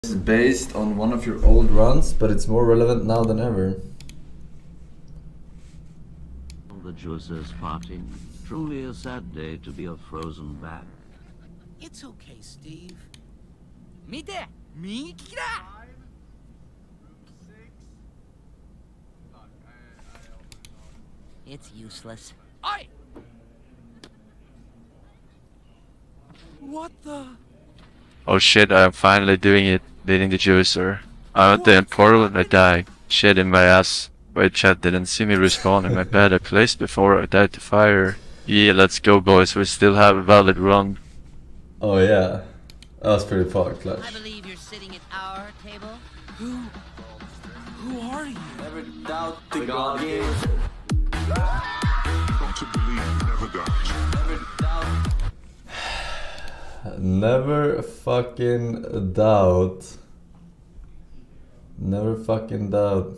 is based on one of your old runs, but it's more relevant now than ever. The juicer's parting. Truly a sad day to be a frozen bat. It's okay, Steve. Mite! Miki da! It's useless. Oi! What the? Oh shit, I'm finally doing it, leading the juicer. I'm at the end portal and I die. Shit in my ass. Wait, chat didn't see me respawn in my bed I placed before I died to fire. Yeah, let's go boys, we still have a valid run. Oh yeah, that was pretty fucked, Clutch. I believe you're sitting at our table. Who are you? Never doubt the God game. Got to believe never doubt. Never doubt. Never fucking doubt. Never fucking doubt.